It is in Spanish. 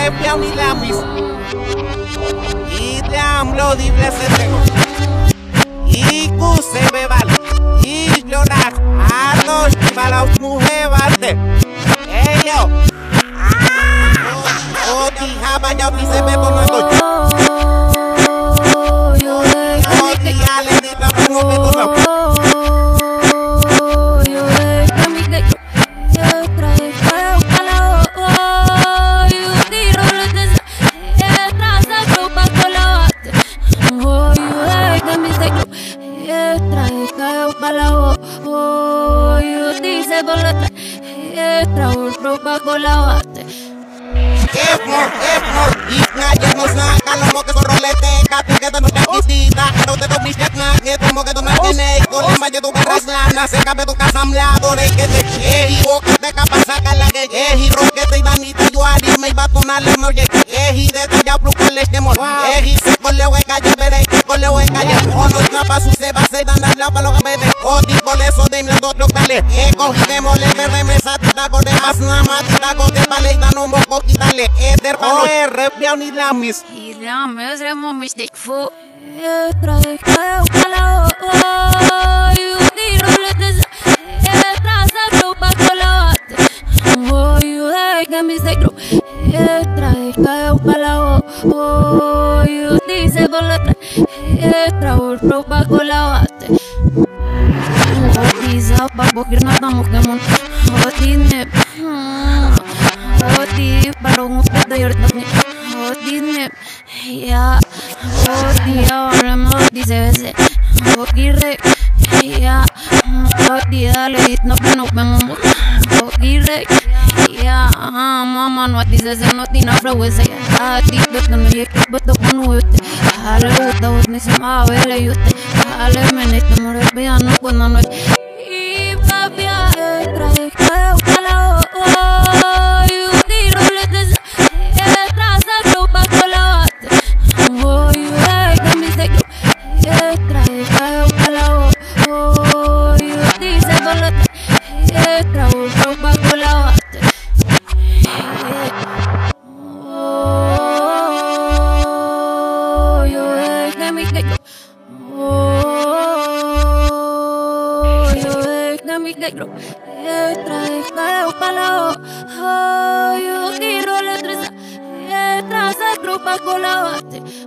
Rebião e Lamis e Damlo de Blesetego e Cuse Bebal e Jonas Atos de Balaus Muhevarte Eyo O di Habanya Pise Bebo Mato O di Ale de Tapu Bebo se cabe tu casa amleado de que te ehi boca te capa saca la que ehi roquete y danita yo ari me iba a tonarle me oye ehi de tu ya brucales que mor ehi se cole we calle veré que cole we calle o no trapa su se va a ser dan la palo que bebe o tipo de eso de mi otro cale cogí de mole verde me satita con de más nada más ta con de pale y dan un poco quitarle der palo rebião ni lamis y lamis remo mistake fu ya mama no dice se no tiene fraude ya ti beto no ye beto con usted ale uta ni se ma vele usted ale menete more piano cuando no y papi trae cala you tiro le des traza ropa colate oh you like me say trae cala you dice colate trae ropa colate trae palo yo quiero la traza grupa colate